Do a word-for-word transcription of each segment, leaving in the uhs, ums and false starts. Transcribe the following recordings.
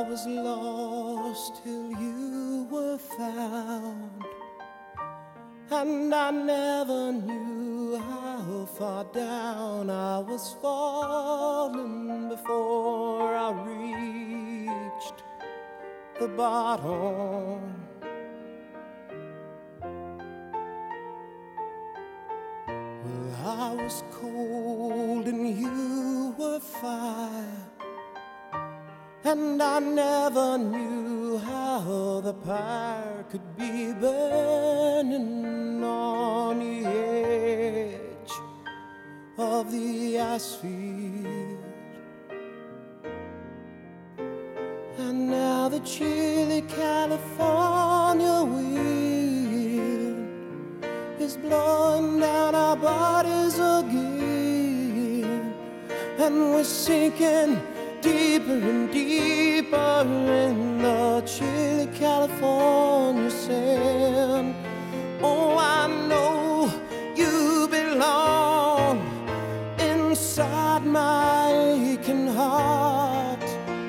was lost till you were found, and I never knew how far down I was falling before I reached the bottom. Well, I was cold and you were fire, and I never knew how the fire could be burning on the edge of the ice field. And now the chilly California wind is blowing down our bodies again, and we're sinking deeper and deeper in the chilly California sand. Oh, I know you belong inside my aching heart.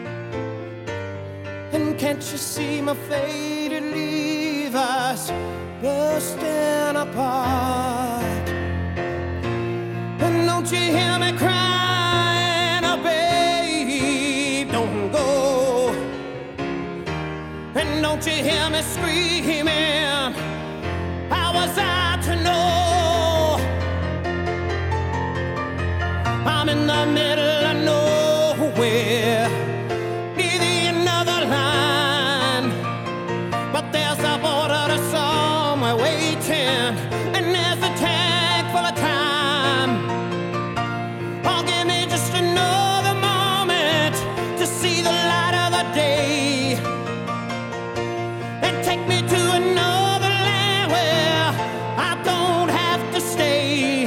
And can't you see my faded Levi's bursting apart? And don't you hear me crying, oh babe, don't go. And don't you hear me screaming, how was I to know? I'm in the middle of nowhere, near the end of the line, but there's a border to somewhere waiting, and there's a tank full of time. Oh, give me just another moment to see the light of the day, and take me to another land where I don't have to stay.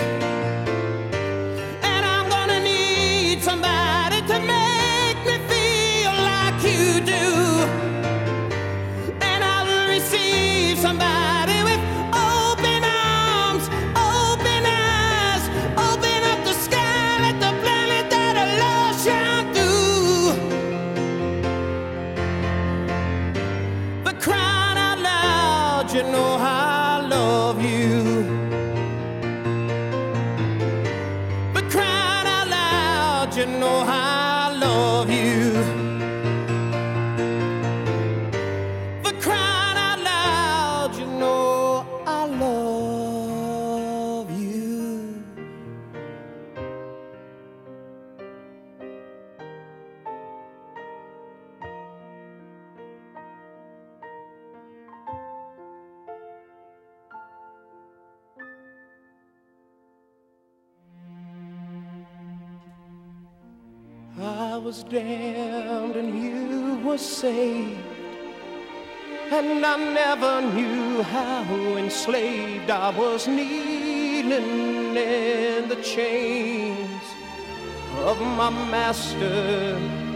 And I'm gonna need somebody to make me feel like you do, and I'll receive somebody with open arms, open eyes, open up the sky, let the planet that I love shine through. But crying out loud, you know how I love you. But crying out loud, you know how I love you. But crying out loud, you know I love you. I was damned and you were saved, and I never knew how enslaved I was, kneeling in the chains of my master.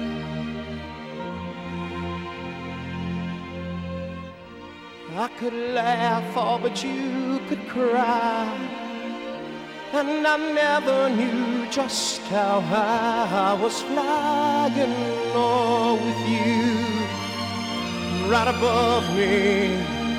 I could laugh, oh, but you could cry, and I never knew just how high I was flying, oh, with you right above me.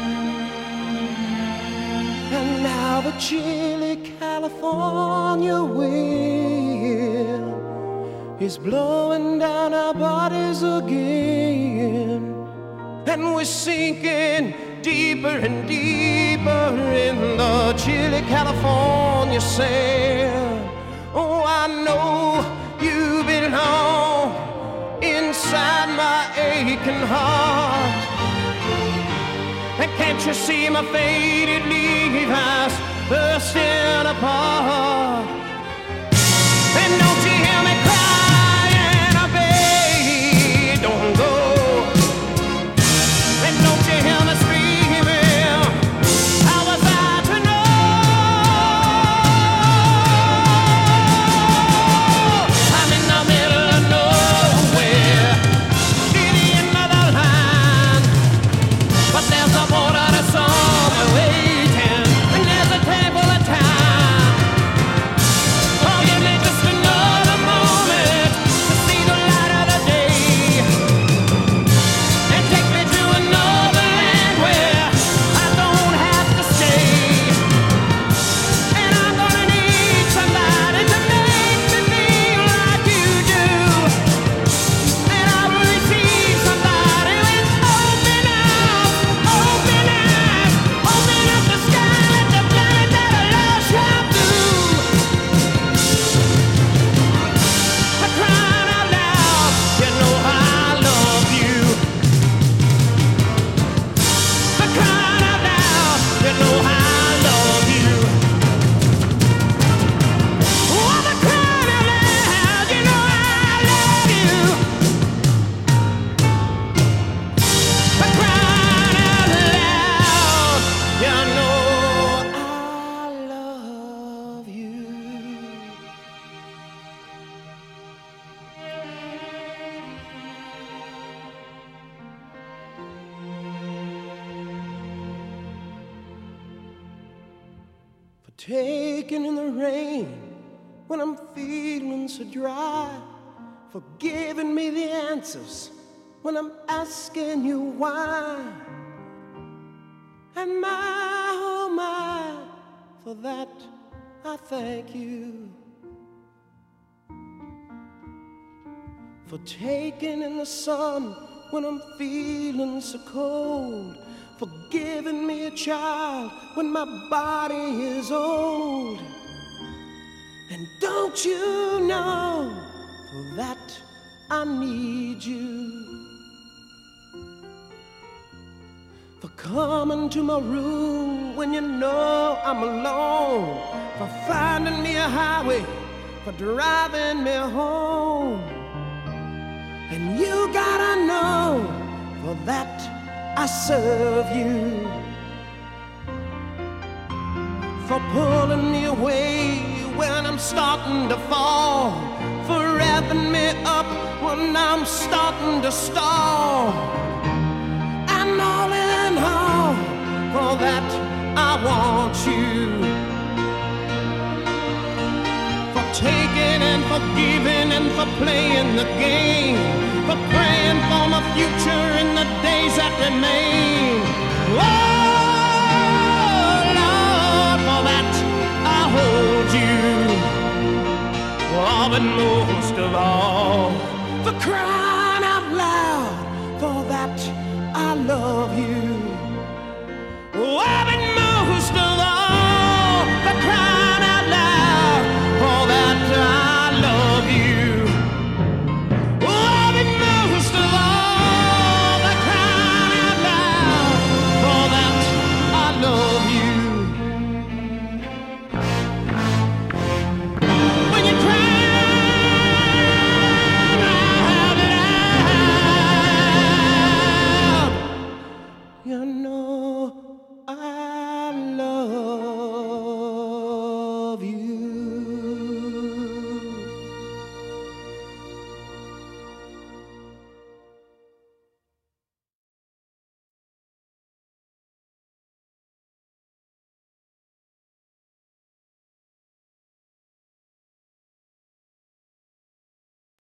And now the chilly California wind is blowing down our bodies again, and we're sinking deeper and deeper in the chilly California sand. Oh, I know you belong inside my aching heart. And can't you see my faded Levi's bursting apart? And don't you hear me crying, oh babe, don't go. And don't you hear me screaming, how was I to know? I'm in the middle of nowhere, near the end of the line, but there's a border to somewhere waiting, and there's a table of time. taking in the rain when I'm feeling so dry, for giving me the answers when I'm asking you why. And my, oh my, for that I thank you. For taking in the sun when I'm feeling so cold, for giving me a child when my body is old. And don't you know, for that I need you. For coming to my room when you know I'm alone, for finding me a highway, for driving me home. And you gotta know, for that I serve you. For pulling me away when I'm starting to fall, for revving me up when I'm starting to stall. And all in all, for that I want you. For taking and for giving and for playing the game, for praying for my future in the days that remain. Oh, Lord, for that I hold you. Oh, but most of all, for crying